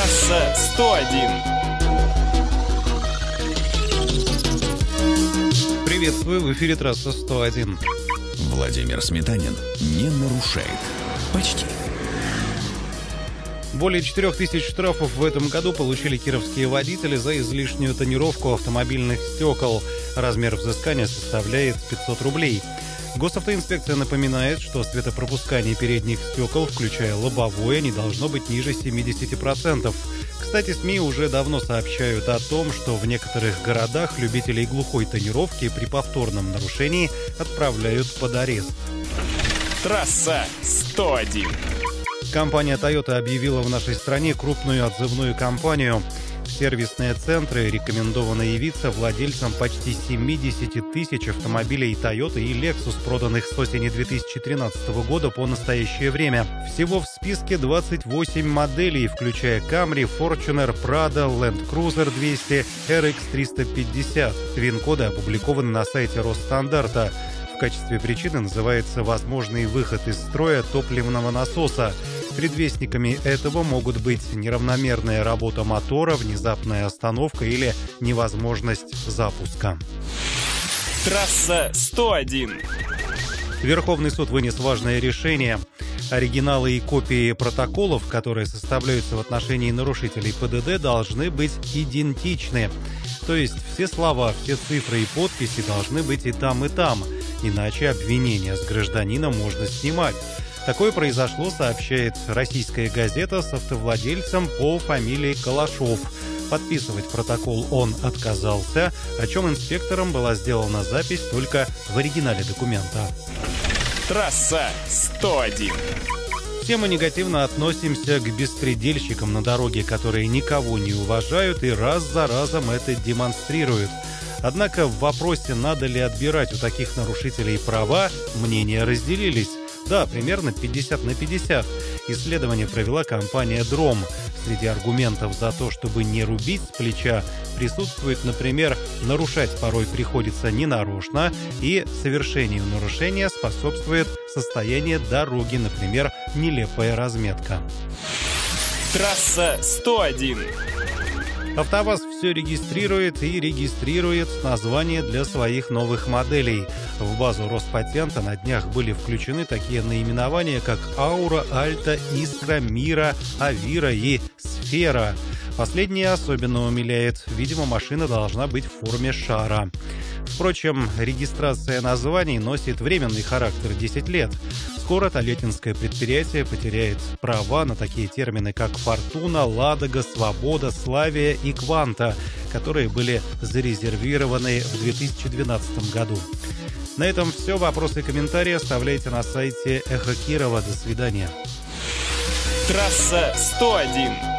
Трасса 101. Приветствую, в эфире трасса 101. Владимир Сметанин не нарушает. Почти. Более 4000 штрафов в этом году получили кировские водители за излишнюю тонировку автомобильных стекол. Размер взыскания составляет 500 рублей. Госавтоинспекция напоминает, что светопропускание передних стекол, включая лобовое, не должно быть ниже 70%. Кстати, СМИ уже давно сообщают о том, что в некоторых городах любителей глухой тонировки при повторном нарушении отправляют под арест. Трасса 101. Компания Toyota объявила в нашей стране крупную отзывную кампанию. В сервисные центры рекомендовано явиться владельцам почти 70 тысяч автомобилей Toyota и Lexus, проданных с осени 2013 года по настоящее время. Всего в списке 28 моделей, включая Camry, Fortuner, Prado, Land Cruiser 200, RX 350. ВИН-коды опубликованы на сайте Росстандарта. В качестве причины называется возможный выход из строя топливного насоса. Предвестниками этого могут быть неравномерная работа мотора, внезапная остановка или невозможность запуска. Трасса 101. Верховный суд вынес важное решение. Оригиналы и копии протоколов, которые составляются в отношении нарушителей ПДД, должны быть идентичны. То есть все слова, все цифры и подписи должны быть и там, иначе обвинение с гражданина можно снимать. Такое произошло, сообщает российская газета, с автовладельцем по фамилии Калашов. Подписывать протокол он отказался, о чем инспекторам была сделана запись только в оригинале документа. Трасса 101. Все мы негативно относимся к беспредельщикам на дороге, которые никого не уважают и раз за разом это демонстрируют. Однако в вопросе, надо ли отбирать у таких нарушителей права, мнения разделились. Да, примерно 50 на 50. Исследование провела компания «Дром». Среди аргументов за то, чтобы не рубить с плеча, присутствует, например, нарушать порой приходится ненарочно, и совершению нарушения способствует состояние дороги, например, нелепая разметка. Трасса 101. АвтоВАЗ все регистрирует и регистрирует названия для своих новых моделей. В базу Роспатента на днях были включены такие наименования, как «Аура», «Альта», «Искра», «Мира», «Авира» и «Сфера». Последнее особенно умиляет. Видимо, машина должна быть в форме шара. Впрочем, регистрация названий носит временный характер 10 лет. Скоро тольяттинское предприятие потеряет права на такие термины, как «Фортуна», «Ладога», «Свобода», «Славия» и «Кванта», которые были зарезервированы в 2012 году. На этом все. Вопросы и комментарии оставляйте на сайте Эхо Кирова. До свидания. Трасса 101.